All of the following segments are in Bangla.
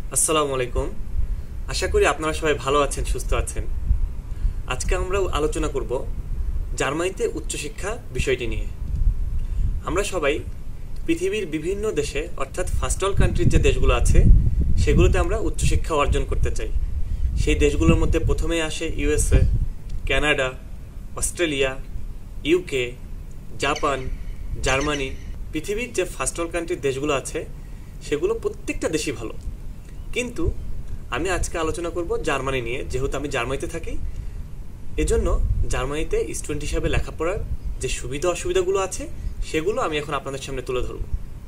আসসালামু আলাইকুম। আশা করি আপনারা সবাই ভালো আছেন, সুস্থ আছেন। আজকে আমরা আলোচনা করব জার্মানিতে উচ্চশিক্ষা বিষয়টি নিয়ে। আমরা সবাই পৃথিবীর বিভিন্ন দেশে অর্থাৎ ফার্স্ট ওয়ার্ল্ড কান্ট্রির যে দেশগুলো আছে সেগুলোতে আমরা উচ্চশিক্ষা অর্জন করতে চাই। সেই দেশগুলোর মধ্যে প্রথমে আসে USA, Canada, Australia, UK, Japan, Germany. পৃথিবীর যে ফার্স্ট ওয়ার্ল্ড কান্ট্রির দেশগুলো আছে সেগুলো প্রত্যেকটা দেশই ভালো, কিন্তু আমি আজকে আলোচনা করব জার্মানি নিয়ে। যেহেতু আমি জার্মানিতে থাকি, এজন্য জার্মানিতে স্টুডেন্ট হিসাবে লেখাপড়ার যে সুবিধা অসুবিধাগুলো আছে সেগুলো আমি এখন আপনাদের সামনে তুলে ধরব।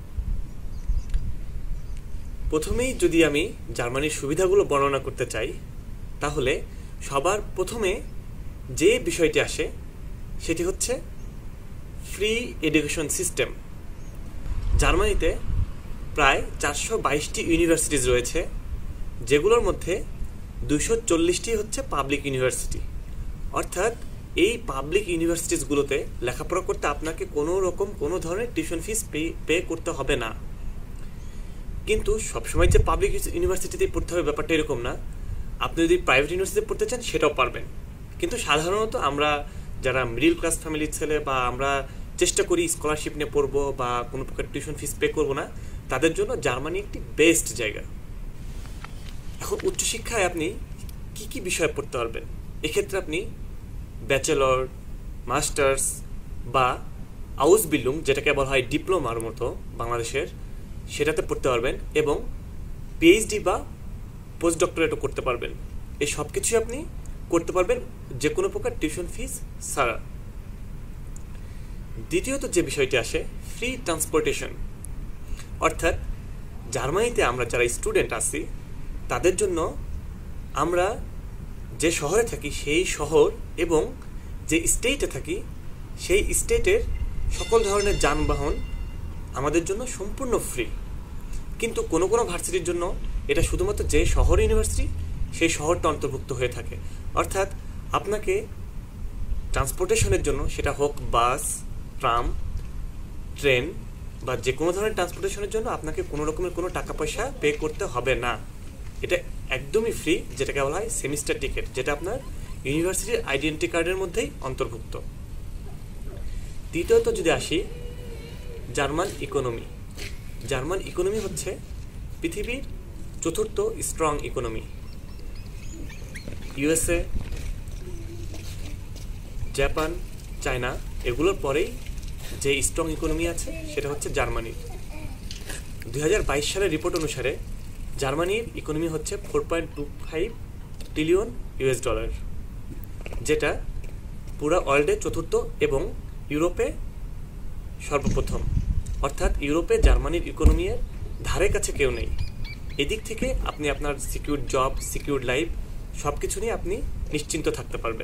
প্রথমেই যদি আমি জার্মানির সুবিধাগুলো বর্ণনা করতে চাই, তাহলে সবার প্রথমে যে বিষয়টি আসে সেটি হচ্ছে ফ্রি এডুকেশন সিস্টেম। জার্মানিতে প্রায় 422টি ইউনিভার্সিটিজ রয়েছে, যেগুলোর মধ্যে 240টি হচ্ছে পাবলিক ইউনিভার্সিটি। অর্থাৎ এই পাবলিক ইউনিভার্সিটিসগুলোতে লেখাপড়া করতে আপনাকে কোনো ধরনের টিউশন ফিস পে করতে হবে না। কিন্তু সবসময় যে পাবলিক ইউনিভার্সিটিতে পড়তে হবে ব্যাপারটা এরকম না। আপনি যদি প্রাইভেট ইউনিভার্সিটিতে পড়তে চান সেটাও পারবেন, কিন্তু সাধারণত আমরা যারা মিডল ক্লাস ফ্যামিলির ছেলে বা আমরা চেষ্টা করি স্কলারশিপ নিয়ে পড়বো বা কোনো প্রকার টিউশন ফিস পে করবো না, তাদের জন্য জার্মানি একটি বেস্ট জায়গা। এখন উচ্চশিক্ষায় আপনি কি কি বিষয় পড়তে পারবেন? এক্ষেত্রে আপনি ব্যাচেলর, মাস্টার্স বা আউসবিল্ডিং, যেটাকে বলা হয় ডিপ্লোমার মতো বাংলাদেশের, সেটাতে পড়তে পারবেন এবং পিএইচডি বা পোস্ট ডক্টরেটও করতে পারবেন। এই সব কিছুই আপনি করতে পারবেন যে কোনো প্রকার টিউশন ফিস ছাড়া। দ্বিতীয়ত যে বিষয়টি আসে, ফ্রি ট্রান্সপোর্টেশন। অর্থাৎ জার্মানিতে আমরা যারা স্টুডেন্ট আছি তাদের জন্য আমরা যে শহরে থাকি সেই শহর এবং যে স্টেটে থাকি সেই স্টেটের সকল ধরনের যানবাহন আমাদের জন্য সম্পূর্ণ ফ্রি। কিন্তু কোনো কোনো ভার্সিটির জন্য এটা শুধুমাত্র যে শহর ইউনিভার্সিটি সেই শহরটা অন্তর্ভুক্ত হয়ে থাকে। অর্থাৎ আপনাকে ট্রান্সপোর্টেশনের জন্য, সেটা হোক বাস, ট্রাম, ট্রেন বা যে কোনো ধরনের ট্রান্সপোর্টেশনের জন্য আপনাকে কোনো রকমের কোনো টাকা পয়সা পে করতে হবে না। এটা একদমই ফ্রি, যেটাকে বলা হয় সেমিস্টার টিকিট, যেটা আপনার ইউনিভার্সিটির আইডেন্টি কার্ডের মধ্যেই অন্তর্ভুক্ত। তৃতীয়ত যদি আসি, জার্মান ইকোনমি। জার্মান ইকোনমি হচ্ছে পৃথিবীর চতুর্থ strong economy. USA, Japan, China এগুলোর পরেই যে স্ট্রং ইকোনমি আছে সেটা হচ্ছে জার্মানির। 2022 সালের রিপোর্ট অনুসারে জার্মানির ইকোনমি হচ্ছে 4.25 ট্রিলিয়ন ইউএস ডলার, যেটা পুরো ওয়ার্ল্ডে চতুর্থ এবং ইউরোপে সর্বপ্রথম। অর্থাৎ ইউরোপে জার্মানির ইকোনমির ধারে কাছে কেউ নেই। এদিক থেকে আপনি আপনার সিকিউর জব, সিকিউর লাইফ সব কিছু নিয়ে আপনি নিশ্চিন্ত থাকতে পারবেন।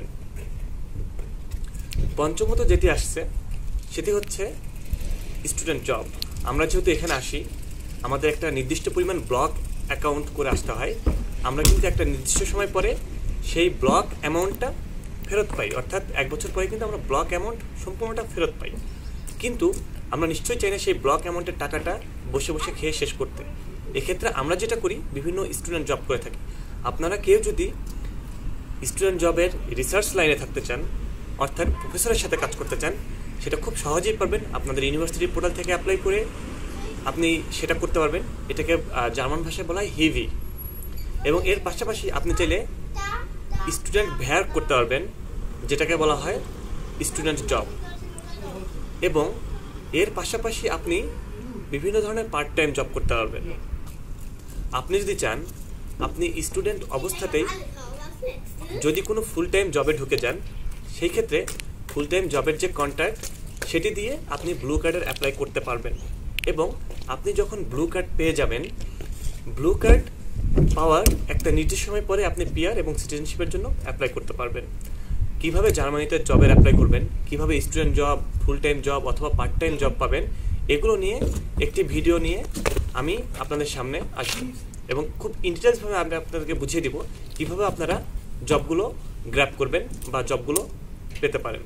পঞ্চমত যেটি আসছে সেটি হচ্ছে স্টুডেন্ট জব। আমরা যেহেতু এখানে আসি, আমাদের একটা নির্দিষ্ট পরিমাণ ব্লক অ্যাকাউন্ট করে আসতে হয়। আমরা কিন্তু একটা নির্দিষ্ট সময় পরে সেই ব্লক অ্যামাউন্টটা ফেরত পাই, অর্থাৎ 1 বছর পরে কিন্তু আমরা ব্লক অ্যামাউন্ট সম্পূর্ণটা ফেরত পাই। কিন্তু আমরা নিশ্চয়ই চাই না সেই ব্লক অ্যামাউন্টের টাকাটা বসে বসে খেয়ে শেষ করতে। এক্ষেত্রে আমরা যেটা করি, বিভিন্ন স্টুডেন্ট জব করে থাকি। আপনারা কেউ যদি স্টুডেন্ট জবের রিসার্চ লাইনে থাকতে চান, অর্থাৎ প্রফেসরের সাথে কাজ করতে চান, সেটা খুব সহজেই পারবেন। আপনাদের ইউনিভার্সিটির পোর্টাল থেকে অ্যাপ্লাই করে আপনি সেটা করতে পারবেন। এটাকে জার্মান ভাষায় বলা হয় হিভি। এবং এর পাশাপাশি আপনি চাইলে স্টুডেন্ট ভ্যার করতে পারবেন, যেটাকে বলা হয় স্টুডেন্ট জব। এবং এর পাশাপাশি আপনি বিভিন্ন ধরনের পার্ট টাইম জব করতে পারবেন। আপনি যদি চান, আপনি স্টুডেন্ট অবস্থাতেই যদি কোনো ফুল টাইম জবে ঢুকে যান, সেই ক্ষেত্রে ফুল টাইম জবের যে কন্ট্রাক্ট সেটি দিয়ে আপনি ব্লু কার্ডের অ্যাপ্লাই করতে পারবেন। এবং আপনি যখন ব্লু কার্ড পেয়ে যাবেন, ব্লু কার্ড পাওয়ার একটা নির্দিষ্ট সময় পরে আপনি পিআর এবং সিটিজেনশিপের জন্য অ্যাপ্লাই করতে পারবেন। কিভাবে জার্মানিতে জবের অ্যাপ্লাই করবেন, কিভাবে student job, full time job অথবা পার্ট টাইম জব পাবেন, এগুলো নিয়ে একটি ভিডিও নিয়ে আমি আপনাদের সামনে আসব এবং খুব ইন্ডিটেলসভাবে আমি আপনাদেরকে বুঝিয়ে দিব কিভাবে আপনারা জবগুলো গ্র্যাব করবেন বা জবগুলো পেতে পারেন।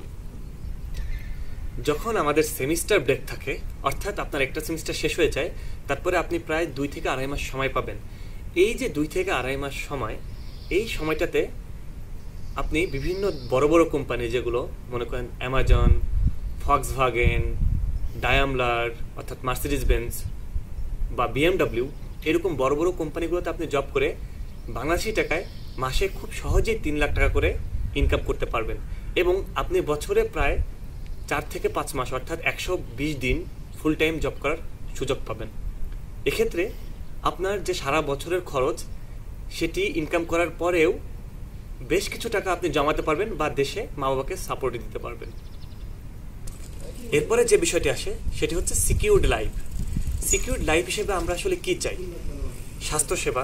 যখন আমাদের সেমিস্টার ব্রেক থাকে, অর্থাৎ আপনার একটা সেমিস্টার শেষ হয়ে যায়, তারপরে আপনি প্রায় 2 থেকে 2.5 মাস সময় পাবেন। এই যে 2 থেকে আড়াই মাস সময়, এই সময়টাতে আপনি বিভিন্ন বড় বড় কোম্পানি, যেগুলো মনে করেন অ্যামাজন, ফক্সভাগেন, ডায়ামলার অর্থাৎ মার্সিডিজ বেঞ্জ বা বিএমডব্লিউ, এরকম বড় বড় কোম্পানিগুলোতে আপনি জব করে বাংলাদেশি টাকায় মাসে খুব সহজেই 3 লাখ টাকা করে ইনকাম করতে পারবেন। এবং আপনি বছরে প্রায় 4 থেকে 5 মাস অর্থাৎ 120 দিন ফুল টাইম জব করার সুযোগ পাবেন। এক্ষেত্রে আপনার যে সারা বছরের খরচ, সেটি ইনকাম করার পরেও বেশ কিছু টাকা আপনি জমাতে পারবেন বা দেশে মা বাবাকে সাপোর্ট দিতে পারবেন। এরপরে যে বিষয়টি আসে সেটি হচ্ছে সিকিউরড লাইফ। সিকিউরড লাইফ হিসেবে আমরা আসলে কি চাই? স্বাস্থ্যসেবা,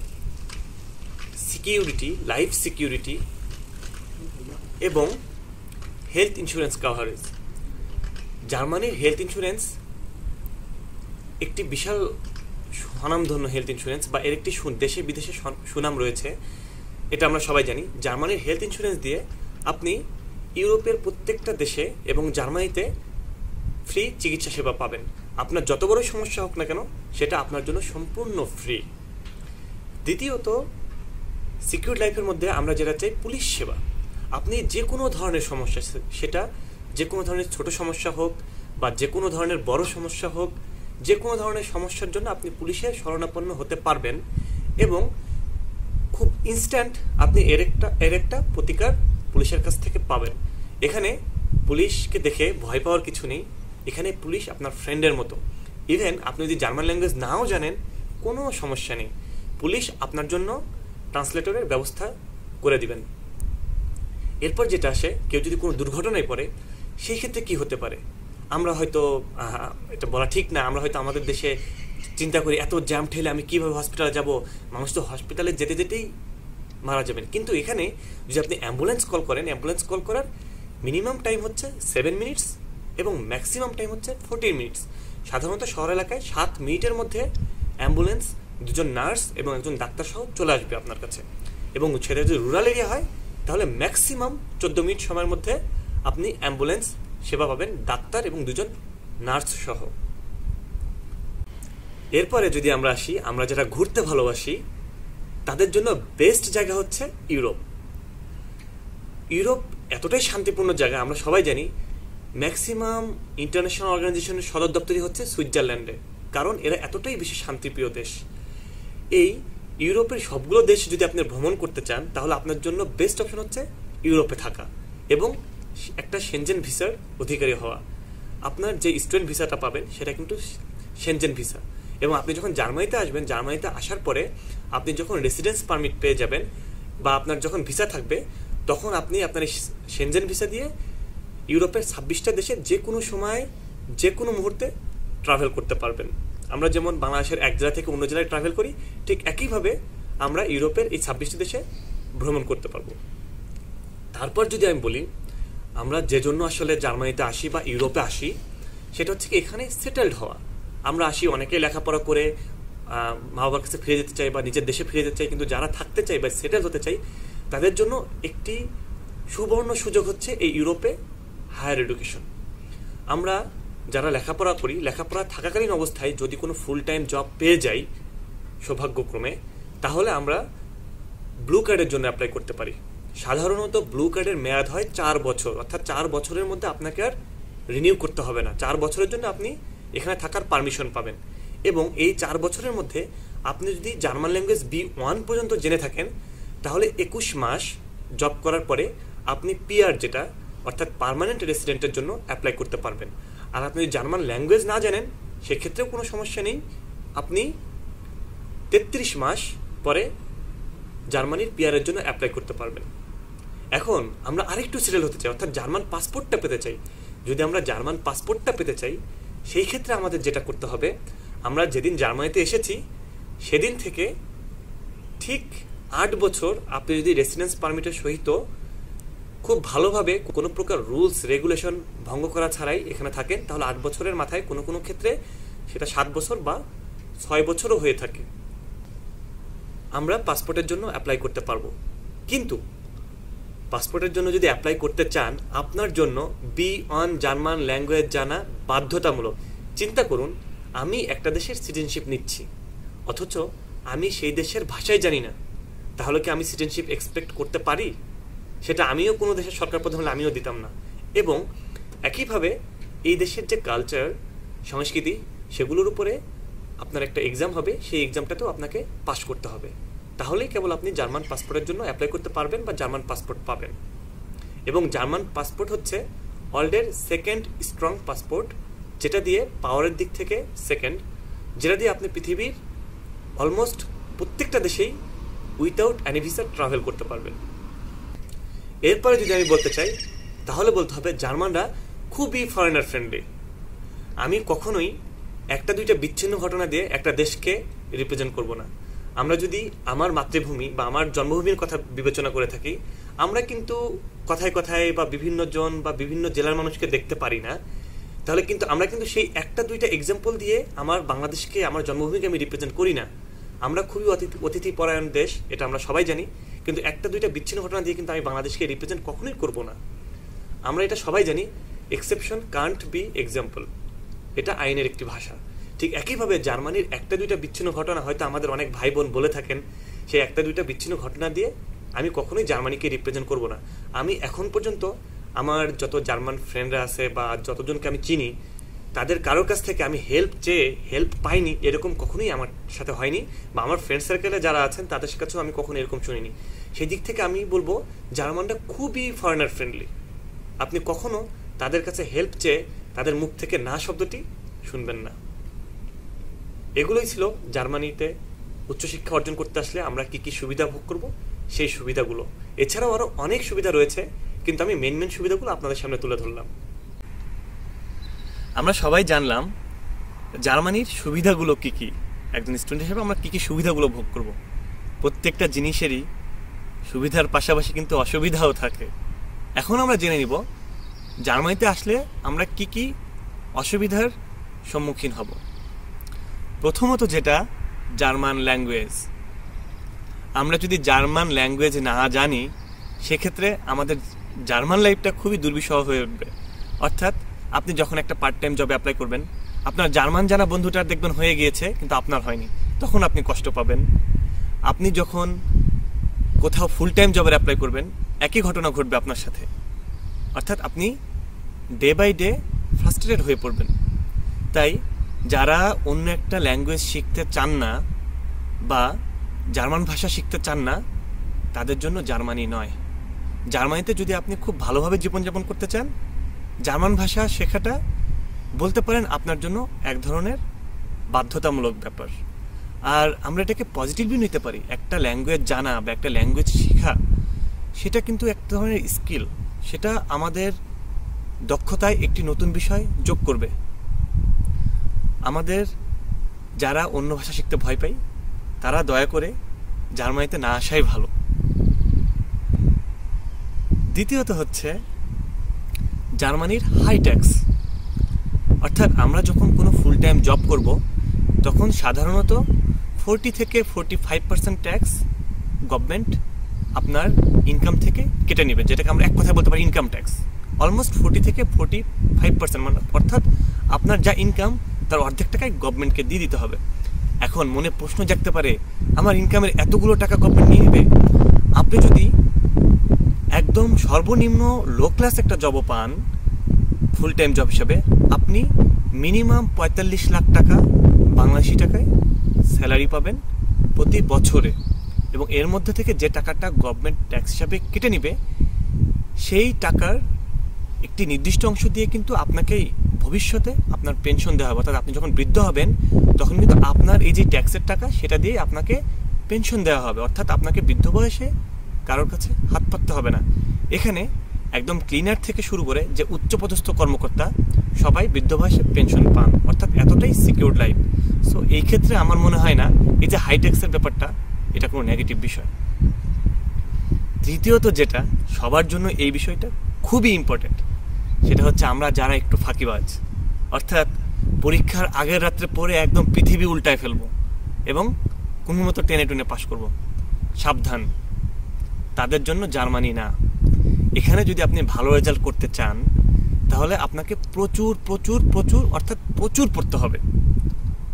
সিকিউরিটি, লাইফ সিকিউরিটি এবং হেলথ ইন্স্যুরেন্স কভারেজ। জার্মানির হেলথ ইন্স্যুরেন্স একটি বিশাল স্বনামধন্য হেলথ ইন্স্যুরেন্স, বা এর একটি দেশে বিদেশে সুনাম রয়েছে, এটা আমরা সবাই জানি। জার্মানির হেলথ ইন্স্যুরেন্স দিয়ে আপনি ইউরোপের প্রত্যেকটা দেশে এবং জার্মানিতে ফ্রি চিকিৎসা সেবা পাবেন। আপনার যত বড় সমস্যা হোক না কেন, সেটা আপনার জন্য সম্পূর্ণ ফ্রি। দ্বিতীয়ত, সিকিউর লাইফের মধ্যে আমরা যেটা চাই পুলিশ সেবা। আপনি যে কোনো ধরনের সমস্যা, সেটা যে কোনো ধরনের ছোট সমস্যা হোক বা যে কোনো ধরনের বড় সমস্যা হোক, যে কোনো ধরনের সমস্যার জন্য আপনি পুলিশের শরণাপন্ন হতে পারবেন এবং খুব ইনস্ট্যান্ট আপনি এর একটা প্রতিকার পুলিশের কাছ থেকে পাবেন। এখানে পুলিশকে দেখে ভয় পাওয়ার কিছু নেই। এখানে পুলিশ আপনার ফ্রেন্ডের মতো। ইভেন আপনি যদি জার্মান ল্যাঙ্গুয়েজ নাও জানেন, কোনো সমস্যা নেই, পুলিশ আপনার জন্য ট্রান্সলেটরের ব্যবস্থা করে দিবেন। এরপর যেটা আসে, কেউ যদি কোনো দুর্ঘটনায় পড়ে, সেই ক্ষেত্রে কি হতে পারে? আমরা হয়তো, এটা বলা ঠিক না, আমরা হয়তো আমাদের দেশে চিন্তা করি এত জ্যাম ঠেলে আমি কীভাবে হসপিটালে যাব, মানুষ তো হসপিটালে যেতে যেতেই মারা যাবেন। কিন্তু এখানে যদি আপনি অ্যাম্বুলেন্স কল করেন, অ্যাম্বুলেন্স কল করার মিনিমাম টাইম হচ্ছে 7 মিনিটস এবং ম্যাক্সিমাম টাইম হচ্ছে 14 মিনিটস। সাধারণত শহর এলাকায় 7 মিনিটের মধ্যে অ্যাম্বুলেন্স, 2জন নার্স এবং একজন ডাক্তার সহ চলে আসবে আপনার কাছে। এবং সেটা যদি রুরাল এরিয়া হয়, তাহলে ম্যাক্সিমাম 14 মিনিট সময়ের মধ্যে আপনি অ্যাম্বুলেন্স সেবা পাবেন, ডাক্তার এবং 2জন নার্স সহ। এরপরে যদি আমরা আসি, আমরা যারা ঘুরতে ভালোবাসি তাদের জন্য বেস্ট জায়গা হচ্ছে ইউরোপ। ইউরোপ এতটাই শান্তিপূর্ণ জায়গা, আমরা সবাই জানি। ম্যাক্সিমাম ইন্টারন্যাশনাল অর্গানাইজেশনের সদর দপ্তরই হচ্ছে সুইজারল্যান্ডে, কারণ এরা এতটাই বেশি শান্তিপ্রিয় দেশ। এই ইউরোপের সবগুলো দেশ যদি আপনি ভ্রমণ করতে চান, তাহলে আপনার জন্য বেস্ট অপশন হচ্ছে ইউরোপে থাকা এবং একটা সেনজেন ভিসার অধিকারী হওয়া। আপনার যে স্টুডেন্ট ভিসাটা পাবেন সেটা কিন্তু সেনজেন ভিসা। এবং আপনি যখন জার্মানিতে আসবেন, জার্মানিতে আসার পরে আপনি যখন রেসিডেন্স পারমিট পেয়ে যাবেন বা আপনার যখন ভিসা থাকবে, তখন আপনি আপনার সেনজেন ভিসা দিয়ে ইউরোপের 26টা দেশে যে কোনো সময়, যে কোনো মুহূর্তে ট্রাভেল করতে পারবেন। আমরা যেমন বাংলাদেশের এক জেলা থেকে অন্য জেলায় ট্রাভেল করি, ঠিক একইভাবে আমরা ইউরোপের এই 26টি দেশে ভ্রমণ করতে পারবো। তারপর যদি আমি বলি, আমরা যে জন্য আসলে জার্মানিতে আসি বা ইউরোপে আসি, সেটা হচ্ছে কি এখানে সেটেলড হওয়া। আমরা আসি অনেকেই লেখাপড়া করে মা বাবার কাছে ফিরে যেতে চাই বা নিজের দেশে ফিরে যেতে চাই, কিন্তু যারা থাকতে চাই বা সেটেল হতে চাই, তাদের জন্য একটি সুবর্ণ সুযোগ হচ্ছে এই ইউরোপে হায়ার এডুকেশন। আমরা যারা লেখাপড়া করি, লেখাপড়া থাকাকালীন অবস্থায় যদি কোনো ফুল টাইম জব পেয়ে যাই সৌভাগ্যক্রমে, তাহলে আমরা ব্লু কার্ডের জন্য অ্যাপ্লাই করতে পারি। সাধারণত ব্লু কার্ডের মেয়াদ হয় 4 বছর, অর্থাৎ 4 বছরের মধ্যে আপনাকে আর রিনিউ করতে হবে না। 4 বছরের জন্য আপনি এখানে থাকার পারমিশন পাবেন। এবং এই 4 বছরের মধ্যে আপনি যদি জার্মান ল্যাঙ্গুয়েজ B1 পর্যন্ত জেনে থাকেন, তাহলে 21 মাস জব করার পরে আপনি পিআর, যেটা অর্থাৎ পার্মানেন্ট রেসিডেন্টের জন্য অ্যাপ্লাই করতে পারবেন। আর আপনি যদি জার্মান ল্যাঙ্গুয়েজ না জানেন, সেক্ষেত্রেও কোনো সমস্যা নেই, আপনি 33 মাস পরে জার্মানির পিআরের জন্য অ্যাপ্লাই করতে পারবেন। এখন আমরা আরেকটু সেটেল হতে চাই, অর্থাৎ জার্মান পাসপোর্টটা পেতে চাই। যদি আমরা জার্মান পাসপোর্টটা পেতে চাই, সেই ক্ষেত্রে আমাদের যেটা করতে হবে, আমরা যেদিন জার্মানিতে এসেছি সেদিন থেকে ঠিক 8 বছর আপনি যদি রেসিডেন্স পারমিটের সহিত খুব ভালোভাবে কোনো প্রকার রুলস রেগুলেশন ভঙ্গ করা ছাড়াই এখানে থাকেন, তাহলে 8 বছরের মাথায় কোনো কোনো ক্ষেত্রে সেটা 7 বছর বা 6 বছরও হয়ে থাকে, আমরা পাসপোর্টের জন্য অ্যাপ্লাই করতে পারবো। কিন্তু পাসপোর্টের জন্য যদি অ্যাপ্লাই করতে চান, আপনার জন্য B1 জার্মান ল্যাঙ্গুয়েজ জানা বাধ্যতামূলক। চিন্তা করুন, আমি একটা দেশের সিটিজেনশিপ নিচ্ছি, অথচ আমি সেই দেশের ভাষাই জানি না, তাহলে কি আমি সিটিজেনশিপ এক্সপেক্ট করতে পারি? সেটা আমিও কোনো দেশের সরকার প্রধান হলে আমিও দিতাম না। এবং একইভাবে এই দেশের যে কালচার, সংস্কৃতি, সেগুলোর উপরে আপনার একটা এক্সাম হবে, সেই এক্সামটাতেও আপনাকে পাস করতে হবে। তাহলেই কেবল আপনি জার্মান পাসপোর্টের জন্য অ্যাপ্লাই করতে পারবেন বা জার্মান পাসপোর্ট পাবেন। এবং জার্মান পাসপোর্ট হচ্ছে ওয়ার্ল্ডের সেকেন্ড স্ট্রং পাসপোর্ট, যেটা দিয়ে পাওয়ারের দিক থেকে সেকেন্ড, যেটা দিয়ে আপনি পৃথিবীর অলমোস্ট প্রত্যেকটা দেশেই উইথাউট অ্যানি ভিসা ট্রাভেল করতে পারবেন। এরপরে যদি আমি বলতে চাই, তাহলে বলতে হবে জার্মানরা খুবই ফরেনার ফ্রেন্ডলি। আমি কখনোই একটা দুইটা বিচ্ছিন্ন ঘটনা দিয়ে একটা দেশকে রিপ্রেজেন্ট করব না। আমরা যদি আমার মাতৃভূমি বা আমার জন্মভূমির কথা বিবেচনা করে থাকি, আমরা কিন্তু কথায় কথায় বা বিভিন্ন জন বা বিভিন্ন জেলার মানুষকে দেখতে পারি না। তাহলে কিন্তু আমরা কিন্তু সেই একটা দুইটা এক্সাম্পল দিয়ে আমার বাংলাদেশকে, আমার জন্মভূমিকে আমি রিপ্রেজেন্ট করি না। আমরা খুবই অতিথি পরায়ণ দেশ, এটা আমরা সবাই জানি, কিন্তু একটা দুইটা বিচ্ছিন্ন ঘটনা দিয়ে কিন্তু আমি বাংলাদেশকে রিপ্রেজেন্ট কখনোই করব না। আমরা এটা সবাই জানি, এক্সেপশন কান্ট বি এক্সাম্পল, এটা আইনের একটি ভাষা। ঠিক একইভাবে জার্মানির একটা দুইটা বিচ্ছিন্ন ঘটনা হয়তো আমাদের অনেক ভাই বোন বলে থাকেন, সেই একটা দুইটা বিচ্ছিন্ন ঘটনা দিয়ে আমি কখনোই জার্মানিকে রিপ্রেজেন্ট করব না। আমি এখন পর্যন্ত আমার যত জার্মান ফ্রেন্ডরা আছে বা যতজনকে আমি চিনি, তাদের কারোর কাছ থেকে আমি হেল্প চেয়ে হেল্প পাইনি এরকম কখনোই আমার সাথে হয়নি, বা আমার ফ্রেন্ড সার্কেলে যারা আছেন তাদের কাছেও আমি কখনো এরকম শুনিনি। সেই দিক থেকে আমি বলবো জার্মানরা খুবই ফরেনার ফ্রেন্ডলি। আপনি কখনো তাদের কাছে হেল্প চেয়ে তাদের মুখ থেকে না শব্দটি শুনবেন না। এগুলোই ছিল জার্মানিতে উচ্চশিক্ষা অর্জন করতে আসলে আমরা কি কি সুবিধা ভোগ করব, সেই সুবিধাগুলো। এছাড়াও আরও অনেক সুবিধা রয়েছে, কিন্তু আমি মেন সুবিধাগুলো আপনাদের সামনে তুলে ধরলাম। আমরা সবাই জানলাম জার্মানির সুবিধাগুলো কি কি, একজন স্টুডেন্ট হিসেবে আমরা কি কি সুবিধাগুলো ভোগ করব। প্রত্যেকটা জিনিসেরই সুবিধার পাশাপাশি কিন্তু অসুবিধাও থাকে। এখন আমরা জেনে নিব জার্মানিতে আসলে আমরা কি কি অসুবিধার সম্মুখীন হব। প্রথমত যেটা, জার্মান ল্যাঙ্গুয়েজ। আমরা যদি জার্মান ল্যাঙ্গুয়েজ না জানি, সেক্ষেত্রে আমাদের জার্মান লাইফটা খুবই দুর্বিষহ হয়ে উঠবে। অর্থাৎ আপনি যখন একটা পার্ট টাইম জবে অ্যাপ্লাই করবেন, আপনার জার্মান জানা বন্ধুটার দেখবেন হয়ে গিয়েছে, কিন্তু আপনার হয়নি, তখন আপনি কষ্ট পাবেন। আপনি যখন কোথাও ফুল টাইম জবের অ্যাপ্লাই করবেন, একই ঘটনা ঘটবে আপনার সাথে। অর্থাৎ আপনি ডে বাই ডে ফ্রাস্ট্রেটেড হয়ে পড়বেন। তাই যারা অন্য একটা ল্যাঙ্গুয়েজ শিখতে চান না বা জার্মান ভাষা শিখতে চান না, তাদের জন্য জার্মানি নয়। জার্মানিতে যদি আপনি খুব ভালোভাবে জীবনযাপন করতে চান, জার্মান ভাষা শেখাটা বলতে পারেন আপনার জন্য এক ধরনের বাধ্যতামূলক ব্যাপার। আর আমরা এটাকে পজিটিভলি নিতে পারি। একটা ল্যাঙ্গুয়েজ জানা বা একটা ল্যাঙ্গুয়েজ শেখা, সেটা কিন্তু এক ধরনের স্কিল, সেটা আমাদের দক্ষতায় একটি নতুন বিষয় যোগ করবে। আমাদের যারা অন্য ভাষা শিখতে ভয় পাই, তারা দয়া করে জার্মানিতে না আসাই ভালো। দ্বিতীয়ত হচ্ছে জার্মানির হাই ট্যাক্স। অর্থাৎ আমরা যখন কোনো ফুল টাইম জব করব, তখন সাধারণত 40 থেকে 45% ট্যাক্স গভর্নমেন্ট আপনার ইনকাম থেকে কেটে নেবে, যেটাকে আমরা এক কথায় বলতে পারি ইনকাম ট্যাক্স। অলমোস্ট 40 থেকে 45%, মানে অর্থাৎ আপনার যা ইনকাম তার অর্ধেক টাকায় গভর্নমেন্টকে দিয়ে দিতে হবে। এখন মনে প্রশ্ন জাগতে পারে, আমার ইনকামের এতগুলো টাকা গভর্নমেন্ট নিয়ে নেবে? আপনি যদি একদম সর্বনিম্ন লো ক্লাস একটা জবও পান ফুল টাইম জব হিসাবে, আপনি মিনিমাম 45 লাখ টাকা বাংলাদেশি টাকায় স্যালারি পাবেন প্রতি বছরে। এবং এর মধ্যে থেকে যে টাকাটা গভর্নমেন্ট ট্যাক্স হিসাবে কেটে নেবে, সেই টাকার একটি নির্দিষ্ট অংশ দিয়ে কিন্তু আপনাকেই ভবিষ্যতে আপনার পেনশন দেওয়া হবে। অর্থাৎ আপনি যখন বৃদ্ধ হবেন, তখন কিন্তু আপনার এই যে ট্যাক্সের টাকা, সেটা দিয়ে আপনাকে পেনশন দেওয়া হবে। অর্থাৎ আপনাকে বৃদ্ধ বয়সে কারোর কাছে হাত পাততে হবে না। এখানে একদম ক্লিনার থেকে শুরু করে যে উচ্চপদস্থ কর্মকর্তা, সবাই বৃদ্ধ বয়সে পেনশন পান। অর্থাৎ এতটাই সিকিউরড লাইফ। সো এই ক্ষেত্রে আমার মনে হয় না এই যে হাই ট্যাক্সের ব্যাপারটা, এটা কোনো নেগেটিভ বিষয়। তৃতীয়ত যেটা, সবার জন্য এই বিষয়টা খুবই ইম্পর্টেন্ট, সেটা হচ্ছে আমরা যারা একটু ফাঁকিবাজ, অর্থাৎ পরীক্ষার আগের রাত্রে পড়ে একদম পৃথিবী উল্টায় ফেলবো এবং কোনো মতো টেনে টুনে পাশ করব, সাবধান, তাদের জন্য জার্মানি না। এখানে যদি আপনি ভালো রেজাল্ট করতে চান, তাহলে আপনাকে প্রচুর প্রচুর প্রচুর অর্থাৎ প্রচুর পড়তে হবে।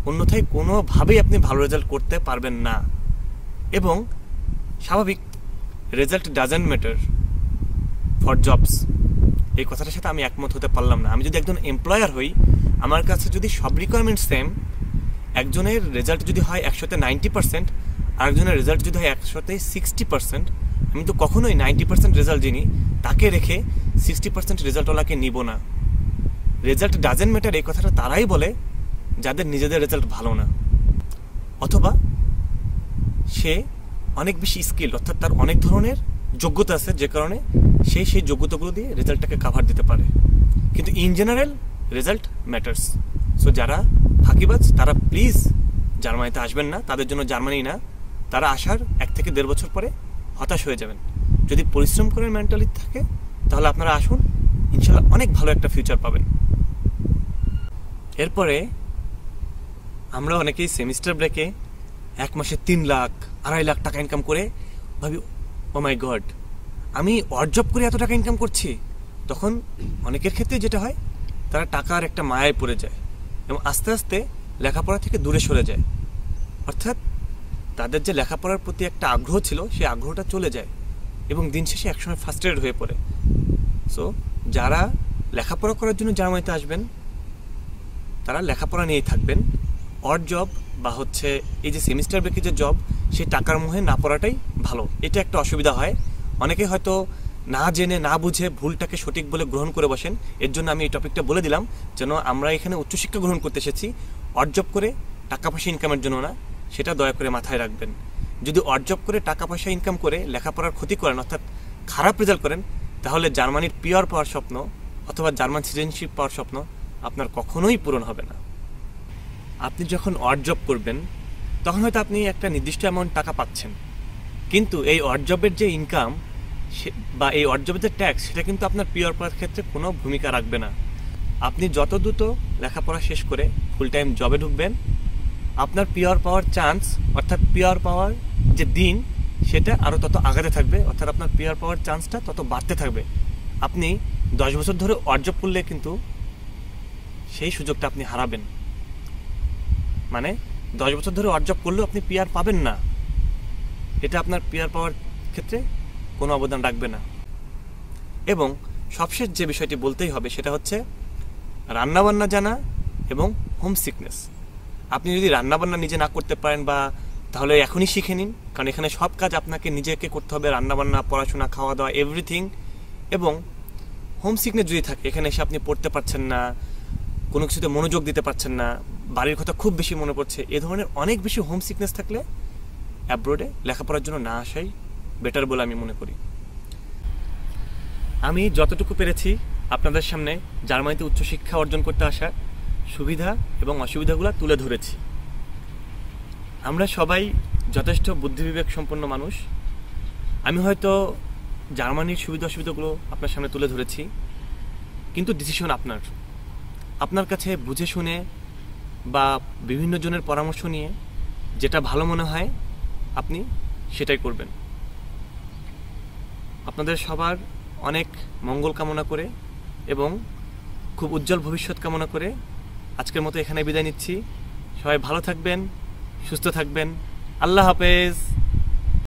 অন্যথায় কোনোভাবেই আপনি ভালো রেজাল্ট করতে পারবেন না। এবং স্বাভাবিক, result doesn't matter for jobs, এই কথাটার সাথে আমি একমত হতে পারলাম না। আমি যদি একজন এমপ্লয়ার হই, আমার কাছে যদি সব রিকোয়ারমেন্ট সেম, একজনের রেজাল্ট যদি হয় 100-তে 90%, আরেকজনের রেজাল্ট যদি হয় 100-তে 60%, আমি তো কখনোই 90% রেজাল্ট যিনি তাকে রেখে 60% রেজাল্টওয়ালাকে নিব না। রেজাল্ট ডাজেন্ট ম্যাটার এই কথাটা তারাই বলে যাদের নিজেদের রেজাল্ট ভালো না, অথবা সে অনেক বেশি স্কিল, অর্থাৎ তার অনেক ধরনের যোগ্যতা আছে যে কারণে সে সেই যোগ্যতাগুলো দিয়ে রেজাল্টটাকে কাভার দিতে পারে। কিন্তু in general result matters. So যারা ফাঁকিবাজ তারা প্লিজ জার্মানিতে আসবেন না। তাদের জন্য জার্মানি না, তারা আসার 1 থেকে 1.5 বছর পরে হতাশ হয়ে যাবেন। যদি পরিশ্রম করার মেন্টালিটি থাকে তাহলে আপনারা আসুন, ইনশাল্লাহ অনেক ভালো একটা ফিউচার পাবেন। এরপরে আমরা অনেকেই সেমিস্টার ব্রেকে 1 মাসে 3 লাখ 2.5 লাখ টাকা ইনকাম করে ভাবি, ও মাই গড, আমি অড জব করে এত টাকা ইনকাম করছি। তখন অনেকের ক্ষেত্রে যেটা হয়, তারা টাকার একটা মায়ায় পড়ে যায় এবং আস্তে আস্তে লেখাপড়া থেকে দূরে সরে যায়। অর্থাৎ তাদের যে লেখাপড়ার প্রতি একটা আগ্রহ ছিল, সেই আগ্রহটা চলে যায় এবং দিন শেষে একসময় ফ্রাস্ট্রেটেড হয়ে পড়ে। সো যারা লেখাপড়া করার জন্য জার্মানিতে আসবেন, তারা লেখাপড়া নিয়েই থাকবেন। অড জব বা হচ্ছে এই যে সেমিস্টার ব্রেকে যে জব, সেই টাকার মোহে না পড়াটাই ভালো। এটা একটা অসুবিধা হয়, অনেকে হয়তো না জেনে না বুঝে ভুলটাকে সঠিক বলে গ্রহণ করে বসেন। এর জন্য আমি এই টপিকটা বলে দিলাম, যেন আমরা এখানে উচ্চশিক্ষা গ্রহণ করতে এসেছি, অড জব করে টাকা পয়সা ইনকামের জন্য না, সেটা দয়া করে মাথায় রাখবেন। যদি অড জব করে টাকা পয়সা ইনকাম করে লেখাপড়ার ক্ষতি করেন, অর্থাৎ খারাপ রেজাল্ট করেন, তাহলে জার্মানির পিআর পাওয়ার স্বপ্ন অথবা জার্মান সিটিজেনশিপ পাওয়ার স্বপ্ন আপনার কখনোই পূরণ হবে না। আপনি যখন অড জব করবেন তখন হয়তো আপনি একটা নির্দিষ্ট অ্যামাউন্ট টাকা পাচ্ছেন, কিন্তু এই অড জবের যে ইনকাম বা এই অড জবের যে ট্যাক্স, সেটা কিন্তু আপনার পিআর পাওয়ার ক্ষেত্রে কোনো ভূমিকা রাখবে না। আপনি যত দ্রুত লেখাপড়া শেষ করে ফুল টাইম জবে ঢুকবেন, আপনার পিআর পাওয়ার চান্স, অর্থাৎ পিআর পাওয়ার যে দিন, সেটা আরও তত আগাতে থাকবে, অর্থাৎ আপনার পিআর পাওয়ার চান্সটা তত বাড়তে থাকবে। আপনি 10 বছর ধরে অড জব করলে কিন্তু সেই সুযোগটা আপনি হারাবেন। মানে 10 বছর ধরে অড জব করলেও আপনি পিআর পাবেন না, এটা আপনার পিআর পাওয়ার ক্ষেত্রে কোনো অবদান রাখবে না। এবং সবশেষ যে বিষয়টি বলতেই হবে সেটা হচ্ছে রান্নাবান্না জানা এবং হোম সিকনেস। আপনি যদি রান্নাবান্না নিজে না করতে পারেন বা তাহলে এখনই শিখে নিন, কারণ এখানে সব কাজ আপনাকে নিজেকে করতে হবে, রান্নাবান্না, পড়াশোনা, খাওয়া দাওয়া, এভরিথিং। এবং হোম সিকনেস যদি থাকে, এখানে এসে আপনি পড়তে পারছেন না, কোনো কিছুতে মনোযোগ দিতে পারছেন না, বাড়ির কথা খুব বেশি মনে পড়ছে, এ ধরনের অনেক বেশি হোম সিকনেস থাকলে অ্যাব্রোডে লেখাপড়ার জন্য না আসাই বেটার বলে আমি মনে করি। আমি যতটুকু পেরেছি আপনাদের সামনে জার্মানিতে উচ্চশিক্ষা অর্জন করতে আসা সুবিধা এবং অসুবিধাগুলো তুলে ধরেছি। আমরা সবাই যথেষ্ট বুদ্ধিবিবেক সম্পন্ন মানুষ। আমি হয়তো জার্মানির সুবিধা অসুবিধাগুলো আপনার সামনে তুলে ধরেছি, কিন্তু ডিসিশন আপনার। আপনার কাছে বুঝে শুনে বা বিভিন্ন জনের পরামর্শ নিয়ে যেটা ভালো মনে হয় আপনি সেটাই করবেন। আপনাদের সবার অনেক মঙ্গল কামনা করে এবং খুব উজ্জ্বল ভবিষ্যৎ কামনা করে আজকের মতো এখানে বিদায় নিচ্ছি। সবাই ভালো থাকবেন, সুস্থ থাকবেন। আল্লাহ হাফেজ।